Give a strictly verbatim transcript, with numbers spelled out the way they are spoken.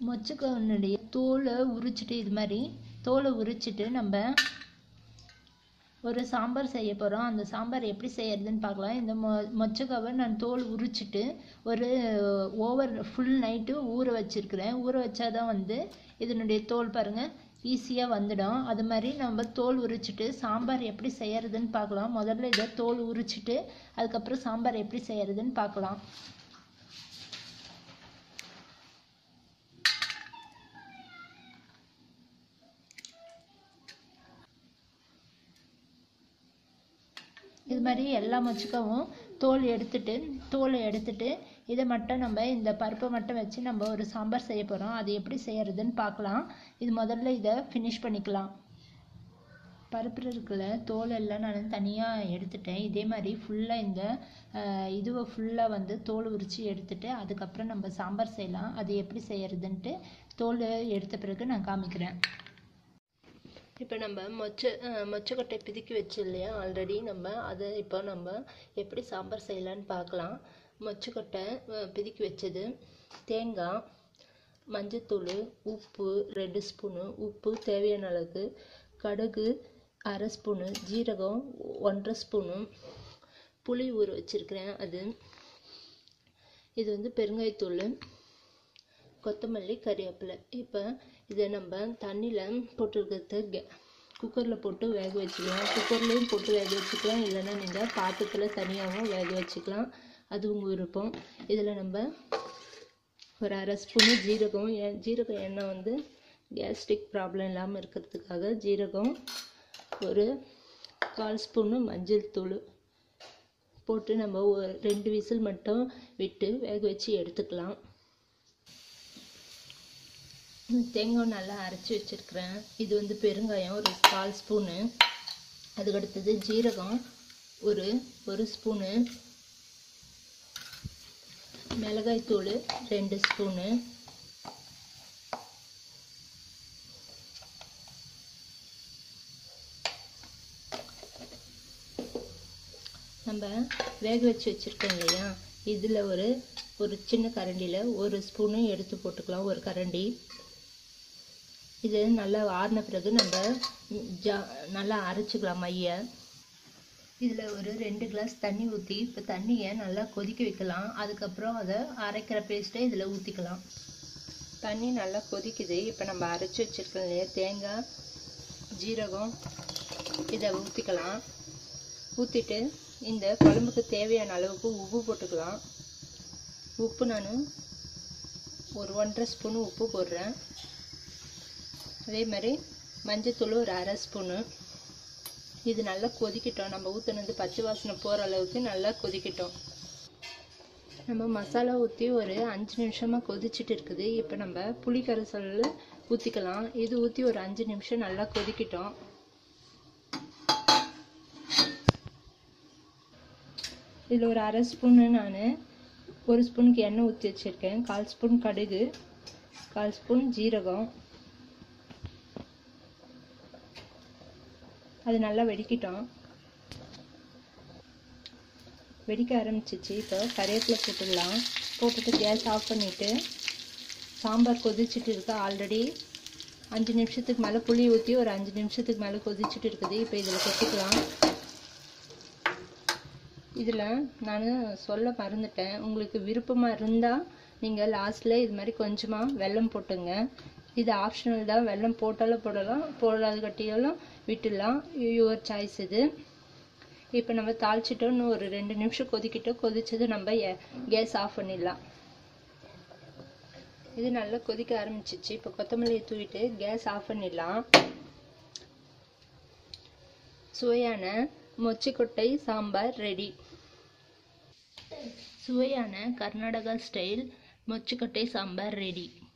மொச்சக்கொன்னுடைய தோலை உரிச்சிட்டு இது மாதிரி தோலை உரிச்சிட்டு நம்ம ஒரு சாம்பார் செய்ய போகிறோம். அந்த சாம்பார் எப்படி செய்யறதுன்னு பார்க்கலாம். இந்த மொ மொச்சக்காவை நான் தோல் உரிச்சிட்டு ஒரு ஓவர் ஃபுல் நைட்டு ஊற வச்சுருக்கிறேன். ஊற வச்சாதான் வந்து இதனுடைய தோல் பாருங்கள் ஈஸியாக வந்துடும். அது மாதிரி நம்ம தோல் உரிச்சிட்டு சாம்பார் எப்படி செய்யறதுன்னு பார்க்கலாம். முதல்ல இதை தோல் உரிச்சிட்டு அதுக்கப்புறம் சாம்பார் எப்படி செய்யறதுன்னு பார்க்கலாம். இது மாதிரி எல்லா மொச்சக்காவும் தோல் எடுத்துட்டு தோலை எடுத்துட்டு இதை மட்டும் நம்ம இந்த பருப்பை மட்டும் வச்சு நம்ம ஒரு சாம்பார் செய்ய போகிறோம். அது எப்படி செய்யறதுன்னு பார்க்கலாம். இது முதல்ல இதை ஃபினிஷ் பண்ணிக்கலாம். பருப்பு இருக்குல்ல தோல் எல்லாம் நான் தனியாக எடுத்துட்டேன். இதே மாதிரி ஃபுல்லாக இந்த இதுவை ஃபுல்லாக வந்து தோல் உரித்து எடுத்துட்டு அதுக்கப்புறம் நம்ம சாம்பார் செய்யலாம். அது எப்படி செய்யறதுன்ட்டு தோல் எடுத்த பிறகு நான் காமிக்கிறேன். இப்போ நம்ம மொச்சை மொச்சக்கொட்டை பிதுக்கி வச்சு இல்லையா ஆல்ரெடி நம்ம அதை இப்போ நம்ம எப்படி சாம்பார் செய்யலான்னு பார்க்கலாம். மொச்சக்கொட்டை பிதுக்கி வச்சது, தேங்காய், மஞ்சத்தூள், உப்பு ரெண்டு ஸ்பூனு, உப்பு தேவையான அளவுக்கு, கடுகு அரை ஸ்பூனு, ஜீரகம் ஒன்றரை ஸ்பூனு, புளி ஊற வச்சுருக்கிறேன் அது, இது வந்து பெருங்காயத்தூள், கொத்தமல்லி, கறிவேப்பிலை. இப்போ இதை நம்ம தண்ணியில் போட்டுருக்கிறது குக்கரில் போட்டு வேக வச்சுக்கலாம். குக்கர்லேயும் போட்டு வேக வச்சுக்கலாம், இல்லைன்னா நீங்கள் பாத்திரத்தில் தனியாகவும் வேக வச்சுக்கலாம். அது உங்கள் விருப்பம். இதில் நம்ம ஒரு அரை ஸ்பூனு ஜீரகம், ஜீரகம் எண்ணெய் வந்து கேஸ்ட்ரிக் ப்ராப்ளம் இல்லாமல் இருக்கிறதுக்காக ஜீரகம், ஒரு கால் ஸ்பூனு மஞ்சள் தூள் போட்டு நம்ம ஒரு ரெண்டு விசில் மட்டும் விட்டு வேக வச்சு எடுத்துக்கலாம். தேங்காய் நல்லா அரைச்சி வச்சுருக்கிறேன். இது வந்து பெருங்காயம் ஒரு கால் ஸ்பூனு, அதுக்கடுத்தது ஜீரகம் ஒரு ஒரு ஸ்பூனு, மிளகாய்த்தூள் ரெண்டு ஸ்பூனு, நம்ம வேக வச்சு வச்சுருக்கோம் இல்லையா இதில் ஒரு ஒரு சின்ன கரண்டியில் ஒரு ஸ்பூனு எடுத்து போட்டுக்கலாம், ஒரு கரண்டி. இது நல்லா ஆறின பிறகு நம்ம ஜா நல்லா அரைச்சிக்கலாம் மையை. இதில் ஒரு ரெண்டு கிளாஸ் தண்ணி ஊற்றி இப்போ தண்ணியை நல்லா கொதிக்க வைக்கலாம். அதுக்கப்புறம் அதை அரைக்கிற பேஸ்ட்டை இதில் ஊற்றிக்கலாம். தண்ணி நல்லா கொதிக்குது. இப்போ நம்ம அரைச்சி வச்சுருக்கோம் இல்லையா தேங்காய், ஜீரகம், இதை ஊற்றிக்கலாம். ஊற்றிட்டு இந்த குழம்புக்கு தேவையான அளவுக்கு உப்பு போட்டுக்கலாம். உப்பு நான் ஒரு ஒன்றரை ஸ்பூனு உப்பு போடுறேன். அதே மாதிரி மஞ்சத்தூள் ஒரு அரை ஸ்பூனு. இது நல்லா கொதிக்கிட்டோம். நம்ம ஊற்றுனது பச்சை வாசனை போகிற அளவுக்கு நல்லா கொதிக்கிட்டோம். நம்ம மசாலா ஊற்றி ஒரு அஞ்சு நிமிஷமாக கொதிச்சுட்டு இருக்குது. இப்போ நம்ம புளி கரைசல் ஊற்றிக்கலாம். இது ஊற்றி ஒரு அஞ்சு நிமிஷம் நல்லா கொதிக்கிட்டோம். இதில் ஒரு அரை ஸ்பூனு நான் ஒரு ஸ்பூனுக்கு எண்ணெய் ஊற்றி வச்சுருக்கேன். கால் ஸ்பூன் கடுகு, கால் ஸ்பூன் ஜீரகம். அது நல்லா வெடிக்கிட்டோம். வெடிக்க ஆரம்பிச்சிச்சு. இப்போ கறிவேப்பிலை போட்டுடலாம். போட்டுட்டு கேஸ் ஆஃப் பண்ணிவிட்டு சாம்பார் கொதிச்சுட்டு இருக்கு. ஆல்ரெடி அஞ்சு நிமிஷத்துக்கு மேலே புளி ஊற்றி ஒரு அஞ்சு நிமிஷத்துக்கு மேலே கொதிச்சுட்டு இருக்குது. இப்போ இதில் கொட்டிக்கலாம். இதில் நான் சொல்ல மறந்துட்டேன், உங்களுக்கு விருப்பமாக இருந்தால் நீங்கள் லாஸ்ட்டில் இது மாதிரி கொஞ்சமாக வெல்லம் போட்டுங்க. இது ஆப்ஷனல் தான். வெல்லம் போட்டாலும் போடலாம், போடாது கட்டியாலும் விட்டுடலாம், யுவர் சாய்ஸ் இது. இப்போ நம்ம தாளிச்சிட்டோம். இன்னும் ஒரு ரெண்டு நிமிஷம் கொதிக்கிட்டோம். கொதிச்சது நம்ம கேஸ் ஆஃப் பண்ணிடலாம். இது நல்லா கொதிக்க ஆரம்பிச்சிச்சு. இப்போ கொத்தமல்லியை தூவிட்டு கேஸ் ஆஃப் பண்ணிடலாம். சுவையான மொச்சக்கொட்டை சாம்பார் ரெடி. சுவையான கர்நாடகா ஸ்டைல் மொச்சக்கொட்டை சாம்பார் ரெடி.